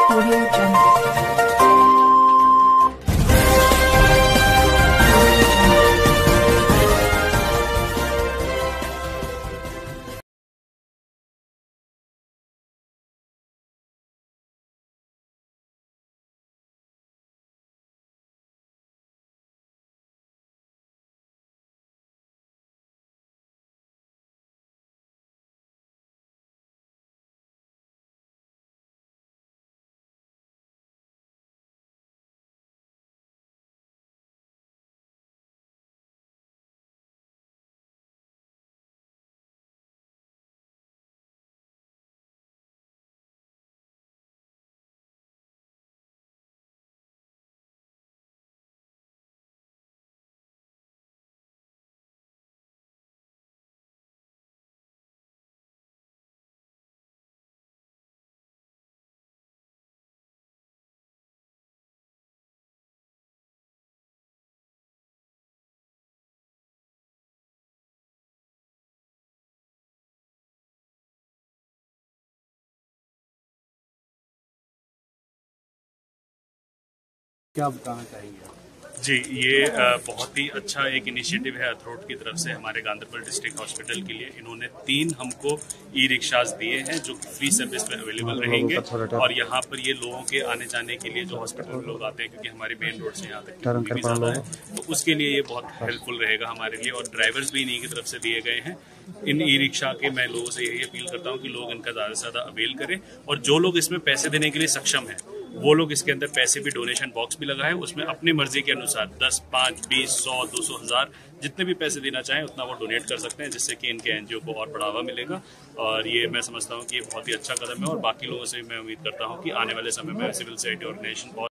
Audio Jungle. क्या बताना चाहेंगे आप? जी, ये बहुत ही अच्छा एक इनिशिएटिव है अथरोट की तरफ से हमारे गांधरबल डिस्ट्रिक्ट हॉस्पिटल के लिए। इन्होंने 3 हमको ई रिक्शाज दिए हैं जो फ्री सर्विस में अवेलेबल रहेंगे और यहाँ पर ये लोगों के आने जाने के लिए जो हॉस्पिटल में लोग आते हैं, क्योंकि हमारी मेन रोड से यहाँ तक भी ज़्यादा है, तो उसके लिए ये बहुत हेल्पफुल रहेगा हमारे लिए। और ड्राइवर्स भी इन्हीं की तरफ से दिए गए हैं। इन ई रिक्शा के मैं लोगों से यही अपील करता हूँ कि लोग इनका ज़्यादा से ज़्यादा अवेल करें और जो लोग इसमें पैसे देने के लिए सक्षम हैं वो लोग इसके अंदर पैसे भी, डोनेशन बॉक्स भी लगा है, उसमें अपनी मर्जी के अनुसार 10, 5, 20, 100, 200, 1000 जितने भी पैसे देना चाहें उतना वो डोनेट कर सकते हैं, जिससे कि इनके एनजीओ को और बढ़ावा मिलेगा। और ये मैं समझता हूँ कि ये बहुत ही अच्छा कदम है और बाकी लोगों से मैं उम्मीद करता हूँ कि आने वाले समय में सिविल सोसाइटी ऑर्गेनाइजेशन और